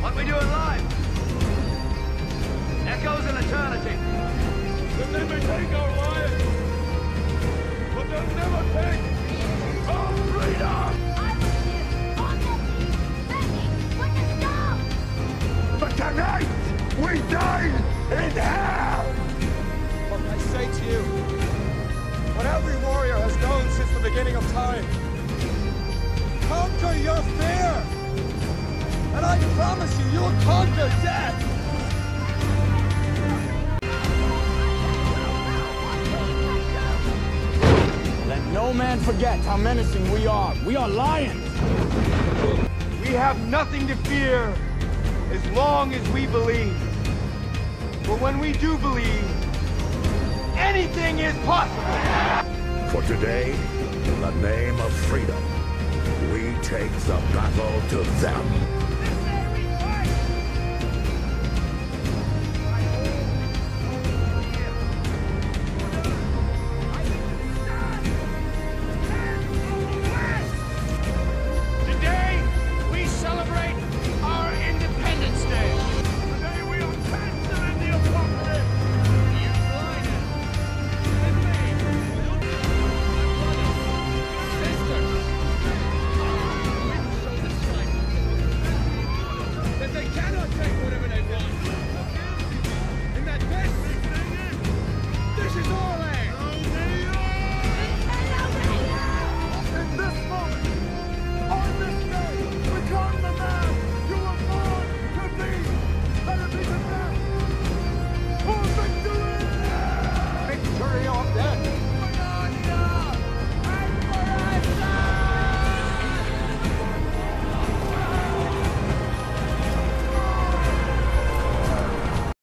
What we doing live? Echoes in eternity. Then they may take our lives, but they'll never take our freedom! I was here on the beach, begging for the stop! But tonight, we dine in hell! Look, I say to you, what every warrior has known since the beginning of time, conquer your fear! And I promise you, you will conquer death! Let no man forget how menacing we are. We are lions! We have nothing to fear as long as we believe. But when we do believe, anything is possible. For today, in the name of freedom, we take the battle to them. Today, we celebrate our Independence Day. Today we are canceling the apocalypse! You blinded. And me. Sisters. We've shown disciples that they cannot take whatever